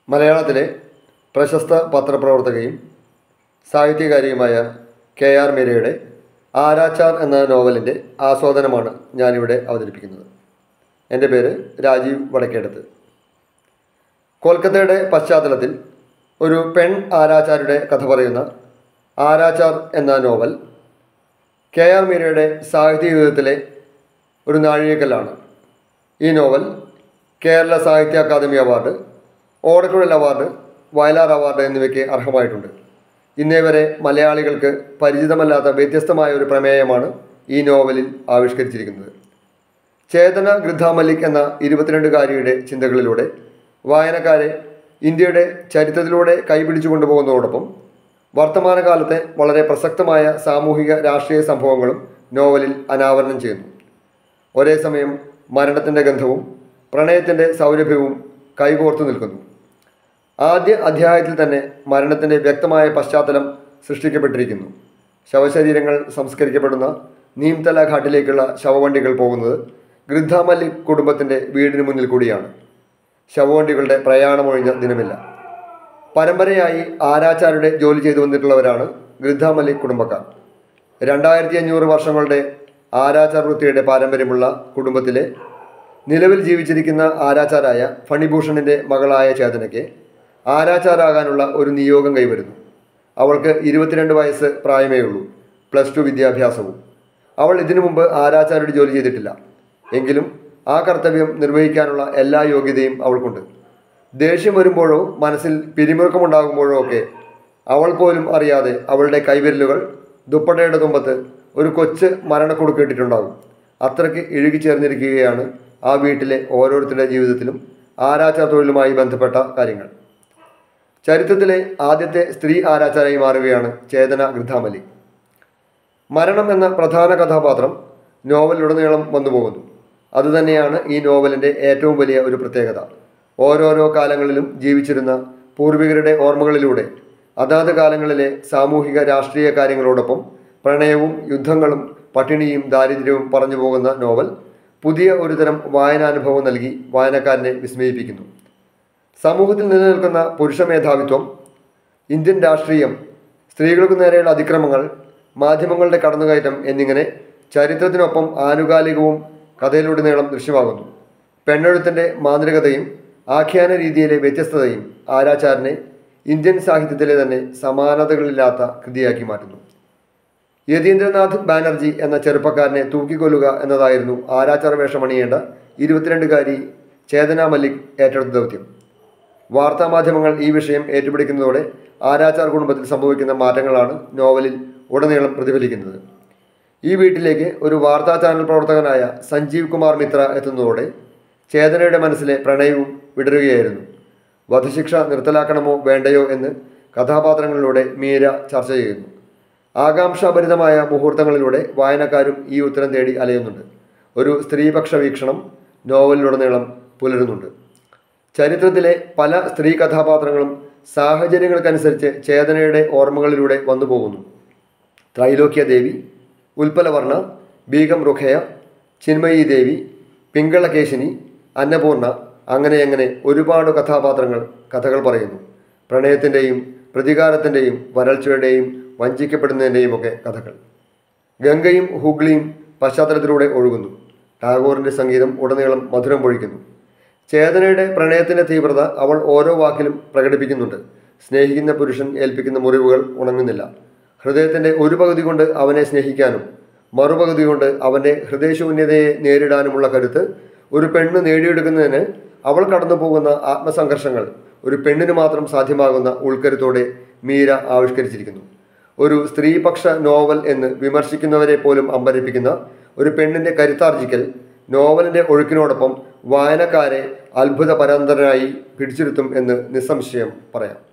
മലയാളത്തിലെ പ്രശസ്ത പത്രപ്രവർത്തകയും സാഹിത്യകാരിയുമായ KR മീരയുടെ ആരാച്ചാർ എന്ന നോവലിൻ്റെ ആസ്വാദനമാണ് ഞാനിവിടെ അവതരിപ്പിക്കുന്നത്. എൻ്റെ പേര് രാജീവ് വടക്കേടത്ത്. കൊൽക്കത്തയുടെ പശ്ചാത്തലത്തിൽ ഒരു പെൺ ആരാച്ചാരുടെ കഥ പറയുന്ന ആരാച്ചാർ എന്ന നോവൽ KR മീരയുടെ സാഹിത്യ ജീവിതത്തിലെ ഒരു നാഴികക്കല്ലാണ്. ഈ novel Kerala Sahitya Akademi award, Odakkuzhal award, Vayalar award എന്നിവയ്ക്ക് അർഹമായിട്ടുണ്ട്. ഇന്നേ വരെ മലയാളികൾക്ക് പരിചിതമല്ലാത്ത വ്യത്യസ്തമായ ഒരു പ്രമേയമാണ് ഈ നോവലിൽ ആവിഷ്കരിച്ചിരിക്കുന്നത്. ചേതന ഗൃദ്ധ മല്ലിക് എന്ന 22-കാരിയുടെ ചിന്തകളിലൂടെ വായനക്കാരെ ഇന്ത്യയുടെ ചരിത്രത്തിലൂടെ കൈപിടിച്ചു കൊണ്ടുപോകുന്നതോടൊപ്പം വർത്തമാനകാലത്തെ വളരെ പ്രസക്തമായ സാമൂഹിക രാഷ്ട്രീയ സംഭവങ്ങളും നോവലിൽ അനാവരണം ചെയ്യുന്നു. ഒരേ സമയം മരണത്തിൻ്റെ ഗന്ധവും പ്രണയത്തിൻ്റെ സൗരഭ്യവും കൈകോർത്തു നിൽക്കുന്നു. ആദ്യ അധ്യായത്തിൽ തന്നെ മരണത്തിൻ്റെ വ്യക്തമായ പശ്ചാത്തലം സൃഷ്ടിക്കപ്പെട്ടിരിക്കുന്നു. ശവശരീരങ്ങൾ സംസ്കരിക്കപ്പെടുന്ന നീംതല ഘാട്ടിലേക്കുള്ള ശവവണ്ടികൾ പോകുന്നത് ഗൃദ്ധ മല്ലിക് കുടുംബത്തിൻ്റെ വീടിന് മുന്നിൽ കൂടിയാണ്. ശവവണ്ടികളുടെ പ്രയാണമൊഴിഞ്ഞ ദിനമില്ല. പരമ്പരയായി ആരാച്ചാരുടെ ജോലി ചെയ്തു വന്നിട്ടുള്ളവരാണ് ഗൃദ്ധ മല്ലിക് കുടുംബക്കാർ. 2500 വർഷങ്ങളുടെ ആരാച്ചാർ വൃത്തിയുടെ പാരമ്പര്യമുള്ള കുടുംബത്തിലെ നിലവിൽ ജീവിച്ചിരിക്കുന്ന ആരാച്ചാരായ ഫണിഭൂഷണിൻ്റെ മകളായ ചേതനയ്ക്ക് ആരാച്ചാരാകാനുള്ള ഒരു നിയോഗം കൈവരുന്നു. അവൾക്ക് 22 വയസ്സ് പ്രായമേ ഉള്ളൂ, +2 വിദ്യാഭ്യാസവും. അവൾ ഇതിനു മുമ്പ് ആരാച്ചാരുടെ ജോലി ചെയ്തിട്ടില്ല. എങ്കിലും ആ കർത്തവ്യം നിർവഹിക്കാനുള്ള എല്ലാ യോഗ്യതയും അവൾക്കുണ്ട്. ദേഷ്യം വരുമ്പോഴോ മനസ്സിൽ പിരിമുറുക്കമുണ്ടാകുമ്പോഴോ ഒക്കെ അവൾ പോലും അറിയാതെ അവളുടെ കൈവിരലുകൾ ദുപ്പട്ടയുടെ തുമ്പത്ത് ഒരു കൊച്ച് മരണക്കുടുക്കിട്ടിട്ടുണ്ടാകും. അത്രയ്ക്ക് ഇഴുകിച്ചേർന്നിരിക്കുകയാണ് ആ വീട്ടിലെ ഓരോരുത്തരുടെ ജീവിതത്തിലും ആരാച്ചാർ തൊഴിലുമായി ബന്ധപ്പെട്ട കാര്യങ്ങൾ. ചരിത്രത്തിലെ ആദ്യത്തെ സ്ത്രീ ആരാച്ചാരായി മാറുകയാണ് ചേതന ഗൃദ്ധ മല്ലിക്. മരണം എന്ന പ്രധാന കഥാപാത്രം നോവലിലുടനീളം വന്നുപോകുന്നു. അതുതന്നെയാണ് ഈ നോവലിൻ്റെ ഏറ്റവും വലിയ ഒരു പ്രത്യേകത. ഓരോരോ കാലങ്ങളിലും ജീവിച്ചിരുന്ന പൂർവികരുടെ ഓർമ്മകളിലൂടെ അതാത് കാലങ്ങളിലെ സാമൂഹിക രാഷ്ട്രീയ കാര്യങ്ങളോടൊപ്പം പ്രണയവും യുദ്ധങ്ങളും പട്ടിണിയും ദാരിദ്ര്യവും പറഞ്ഞു പോകുന്ന നോവൽ പുതിയ ഒരുതരം വായനാനുഭവം നൽകി വായനക്കാരനെ വിസ്മയിപ്പിക്കുന്നു. സമൂഹത്തിൽ നിലനിൽക്കുന്ന പുരുഷ മേധാവിത്വം, ഇന്ത്യൻ രാഷ്ട്രീയം, സ്ത്രീകൾക്കു നേരെയുള്ള അതിക്രമങ്ങൾ, മാധ്യമങ്ങളുടെ കടന്നുകയറ്റം എന്നിങ്ങനെ ചരിത്രത്തിനൊപ്പം ആനുകാലികവും കഥയിലുടനീളം ദൃശ്യമാകുന്നു. പെണ്ണെഴുത്തിൻ്റെ മാന്ത്രികതയും ആഖ്യാന രീതിയിലെ വ്യത്യസ്തതയും ആരാച്ചാരിനെ ഇന്ത്യൻ സാഹിത്യത്തിലെ തന്നെ സമാനതകളില്ലാത്ത കൃതിയാക്കി മാറ്റുന്നു. യതീന്ദ്രനാഥ് ബാനർജി എന്ന ചെറുപ്പക്കാരനെ തൂക്കിക്കൊല്ലുക എന്നതായിരുന്നു ആരാച്ചാർ വേഷമണിയേണ്ട 22-കാരി ചേതന മല്ലിക് ഏറ്റെടുത്ത ദൗത്യം. വാർത്താമാധ്യമങ്ങൾ ഈ വിഷയം ഏറ്റുപിടിക്കുന്നതോടെ ആരാച്ചാർ കുടുംബത്തിൽ സംഭവിക്കുന്ന മാറ്റങ്ങളാണ് നോവലിൽ ഉടനീളം പ്രതിഫലിക്കുന്നത്. ഈ വീട്ടിലേക്ക് ഒരു വാർത്താ ചാനൽ പ്രവർത്തകനായ സഞ്ജീവ് കുമാർ മിത്ര എത്തുന്നതോടെ ചേതനയുടെ മനസ്സിലെ പ്രണയവും വിടരുകയായിരുന്നു. വധശിക്ഷ നിർത്തലാക്കണമോ വേണ്ടയോ എന്ന് കഥാപാത്രങ്ങളിലൂടെ മീര ചർച്ച ചെയ്യുന്നു. ആകാംക്ഷാഭരിതമായ മുഹൂർത്തങ്ങളിലൂടെ വായനക്കാരും ഈ ഉത്തരം തേടി അലയുന്നുണ്ട്. ഒരു സ്ത്രീപക്ഷ വീക്ഷണം നോവലിലുടനീളം പുലരുന്നുണ്ട്. ചരിത്രത്തിലെ പല സ്ത്രീ കഥാപാത്രങ്ങളും സാഹചര്യങ്ങൾക്കനുസരിച്ച് ചേതനയുടെ ഓർമ്മകളിലൂടെ വന്നു പോകുന്നു. ത്രൈലോക്യ ദേവി, ഉൽപ്പലവർണ്ണ, ബീഗം റുഖയ, ചിന്മയി ദേവി, പിങ്കളകേശിനി, അന്നപൂർണ, അങ്ങനെ ഒരുപാട് കഥകൾ പറയുന്നു. പ്രണയത്തിൻ്റെയും പ്രതികാരത്തിൻ്റെയും വരൾച്ചയുടെയും വഞ്ചിക്കപ്പെടുന്നതിൻ്റെയും ഒക്കെ കഥകൾ. ഗംഗയും ഹുഗ്ലിയും പശ്ചാത്തലത്തിലൂടെ ഒഴുകുന്നു. ടാഗോറിൻ്റെ സംഗീതം ഉടനീളം മധുരം പൊഴിക്കുന്നു. ചേതനയുടെ പ്രണയത്തിൻ്റെ തീവ്രത അവൾ ഓരോ വാക്കിലും പ്രകടിപ്പിക്കുന്നുണ്ട്. സ്നേഹിക്കുന്ന പുരുഷൻ ഏൽപ്പിക്കുന്ന മുറിവുകൾ ഉണങ്ങുന്നില്ല. ഹൃദയത്തിൻ്റെ ഒരു പകുതി കൊണ്ട് അവനെ സ്നേഹിക്കാനും മറുപകുതി കൊണ്ട് അവൻ്റെ ഹൃദയശൂന്യതയെ നേരിടാനുമുള്ള കരുത്ത് ഒരു പെണ്ണ് നേടിയെടുക്കുന്നതിന് അവൾ കടന്നു പോകുന്ന ആത്മസംഘർഷങ്ങൾ ഒരു പെണ്ണിന് മാത്രം സാധ്യമാകുന്ന ഉൾക്കരുത്തോടെ മീര ആവിഷ്കരിച്ചിരിക്കുന്നു. ഒരു സ്ത്രീപക്ഷ നോവൽ എന്ന് വിമർശിക്കുന്നവരെ പോലും അമ്പരപ്പിക്കുന്ന ഒരു പെണ്ണിൻ്റെ കരുത്താർജിക്കൽ നോവലിൻ്റെ ഒഴുക്കിനോടൊപ്പം വായനക്കാരെ അത്ഭുതപരന്തരായി പിടിച്ചിരുത്തും എന്ന് നിസ്സംശയം പറയാം.